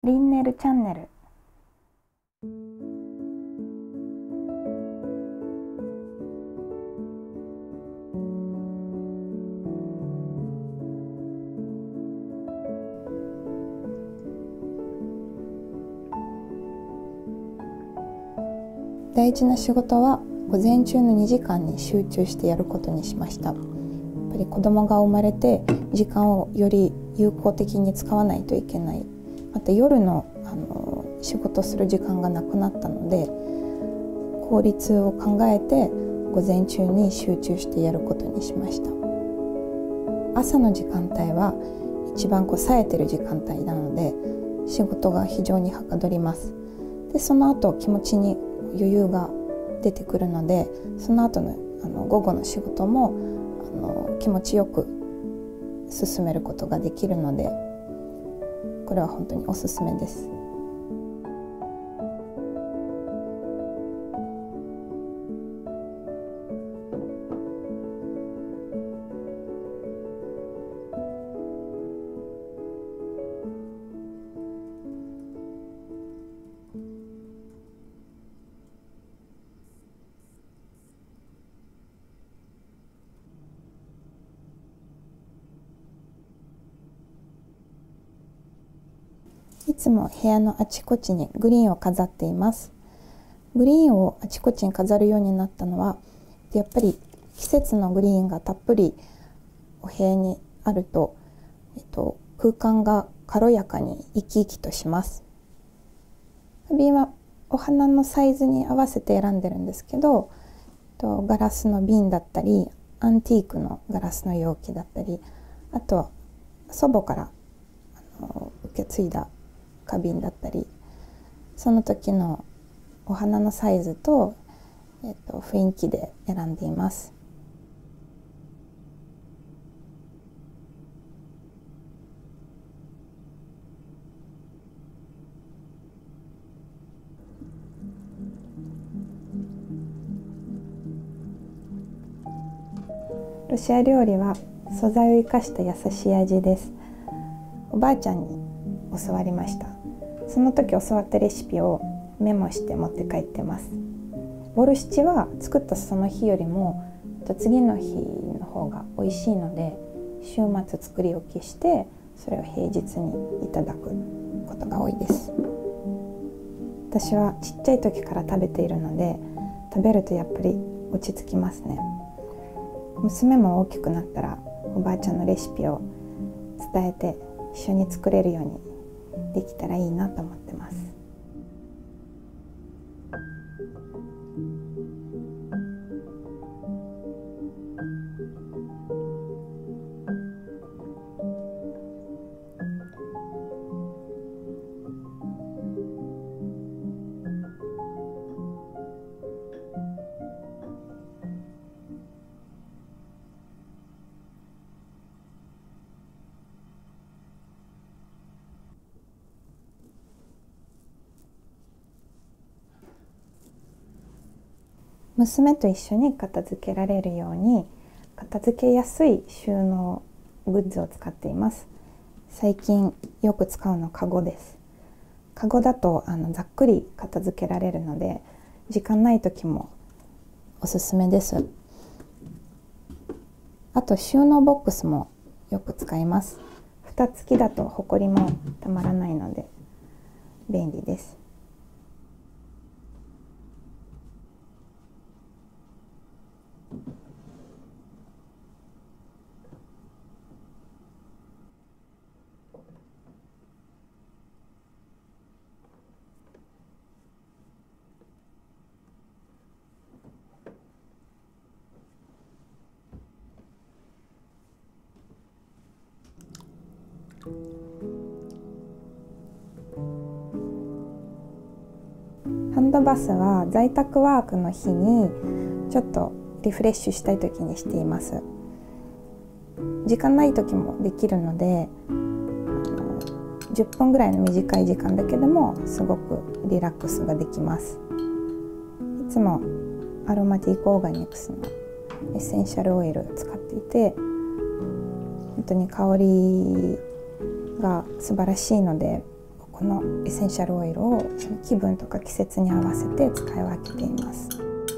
リンネルチャンネル。大事な仕事は午前中の2時間に集中してやることにしました。やっぱり子供が生まれて時間をより有効的に使わないといけない。また夜の仕事する時間がなくなったので、効率を考えて午前中に集中してやることにしました。朝の時間帯は一番冴えてる時間帯なので、仕事が非常にはかどります。でその後気持ちに余裕が出てくるので、その後の午後の仕事も気持ちよく進めることができるので、これは本当におすすめです。いつも部屋のあちこちにグリーンを飾っています。グリーンをあちこちに飾るようになったのは、やっぱり季節のグリーンがたっぷりお部屋にあると、空間が軽やかに生き生きとします。花瓶はお花のサイズに合わせて選んでるんですけど、ガラスの瓶だったりアンティークのガラスの容器だったり、あと祖母から受け継いだ花瓶だったり、その時のお花のサイズと、雰囲気で選んでいます。ロシア料理は素材を生かした優しい味です。おばあちゃんに教わりました。その時教わったレシピをメモして持って帰ってます。ボルシチは作ったその日よりも次の日の方が美味しいので、週末作り置きしてそれを平日にいただくことが多いです。私はちっちゃい時から食べているので、食べるとやっぱり落ち着きますね。娘も大きくなったらおばあちゃんのレシピを伝えて一緒に作れるようにできたらいいなと思ってます。娘と一緒に片付けられるように片付けやすい収納グッズを使っています。最近よく使うのカゴです。カゴだとざっくり片付けられるので、時間ない時もおすすめです。あと収納ボックスもよく使います。蓋付きだとホコリもたまらないので便利です。ハンドバスは在宅ワークの日にちょっとリフレッシュしたい時にしています。時間ない時もできるので、10分ぐらいの短い時間だけでもすごくリラックスができます。いつもアロマティックオーガニクスのエッセンシャルオイルを使っていて、本当に香りが素晴らしいので、 このエッセンシャルオイルをその気分とか季節に合わせて使い分けています。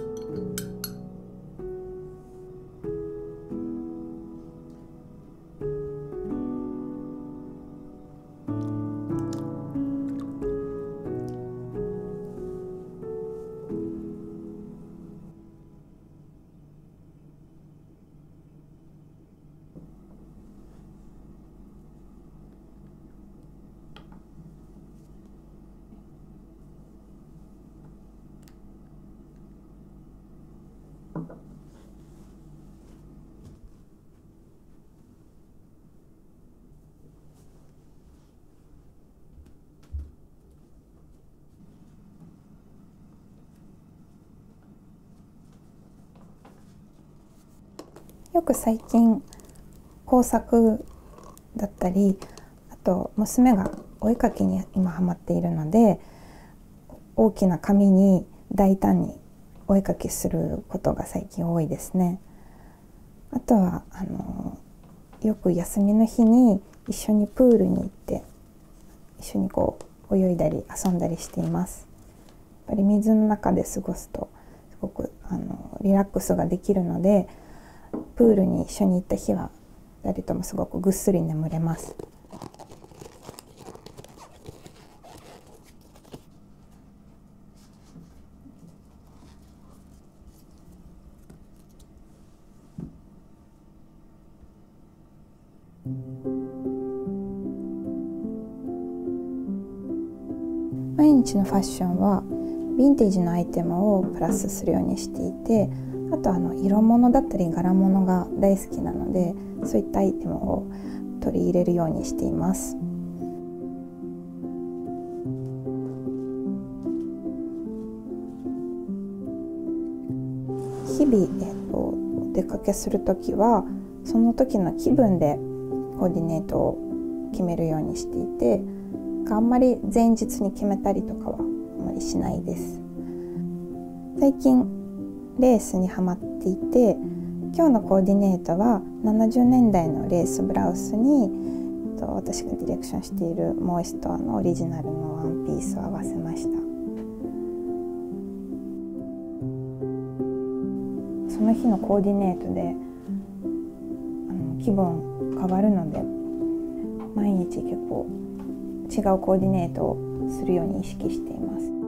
よく最近工作だったり、あと娘がお絵かきに今ハマっているので、大きな紙に大胆にお絵かきすることが最近多いですね。あとはよく休みの日に一緒にプールに行って一緒に泳いだり遊んだりしています。やっぱり水の中で過ごすとすごくリラックスができるので、プールに一緒に行った日は2人ともすごくぐっすり眠れます。毎日のファッションはヴィンテージのアイテムをプラスするようにしていて、あと色物だったり柄物が大好きなので、そういったアイテムを取り入れるようにしています。日々、お出かけするときはその時の気分でコーディネートを決めるようにしていて、あんまり前日に決めたりとかはあんまりしないです。最近レースにハマっていて、今日のコーディネートは70年代のレースブラウスに私がディレクションしているモーストアのオリジナルのワンピースを合わせました。その日のコーディネートで気分変わるので、毎日結構違うコーディネートをするように意識しています。